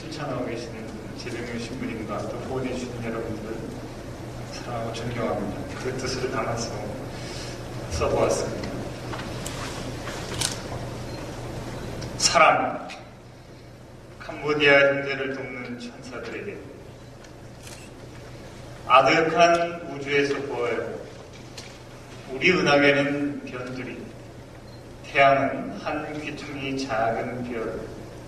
실천하고 계시는 재병용 신부님과 또 후원해 주시는 여러분들 사랑하고 존경합니다. 그 뜻을 담아서 써보았습니다. 사랑, 캄보디아 형제를 돕는 천사들에게 아득한 우주에서 보아요. 우리 은하계는 변두리, 태양은 한 귀퉁이 작은 별.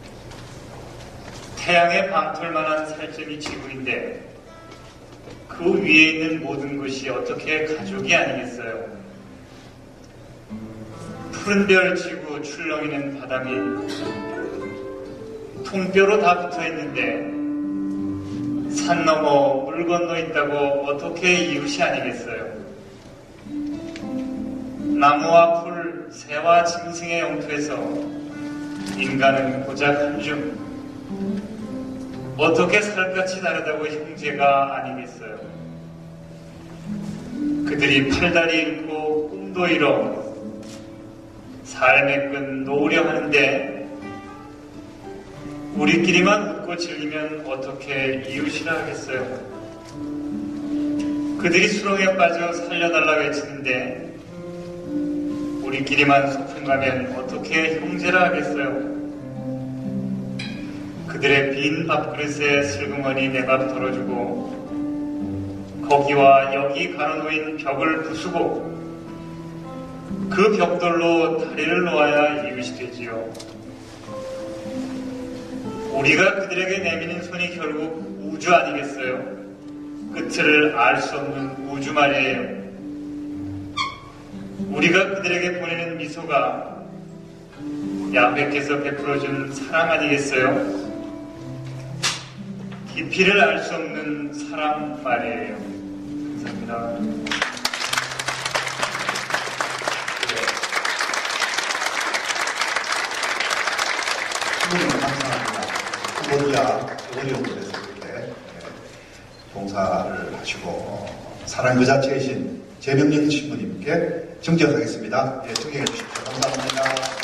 태양의 방털만한 살점이 지구인데 그 위에 있는 모든 것이 어떻게 가족이 아니겠어요? 푸른 별 지구 출렁이는 바닥이 통뼈로 다 붙어있는데 산 넘어 물 건너 있다고 어떻게 이웃이 아니겠어요? 나무와 풀, 새와 짐승의 영토에서 인간은 고작 한줌 어떻게 살갗이 다르다고 형제가 아니겠어요? 그들이 팔다리 잃고 꿈도 잃어 삶의 끈 놓으려 하는데 우리끼리만 웃고 즐기면 어떻게 이웃이라 하겠어요? 그들이 수렁에 빠져 살려달라고 외치는데 우리끼리만 소풍 가면 어떻게 형제라 하겠어요? 그들의 빈 밥그릇에 슬그머니 내 밥 덜어주고 거기와 여기 가로놓인 벽을 부수고 그 벽돌로 다리를 놓아야 이웃이 되지요. 우리가 그들에게 내미는 손이 결국 우주 아니겠어요? 끝을 알 수 없는 우주 말이에요. 우리가 그들에게 보내는 미소가 야훼께서 베풀어준 사랑 아니겠어요? 깊이를 알 수 없는 사랑 말이에요. 감사합니다. 감사합니다. 캄보디아 어려움에서 이렇게 봉사를 하시고 사랑 그 자체이신 재병용 신부님께 정정하겠습니다. 예, 정정해 주십시오. 감사합니다.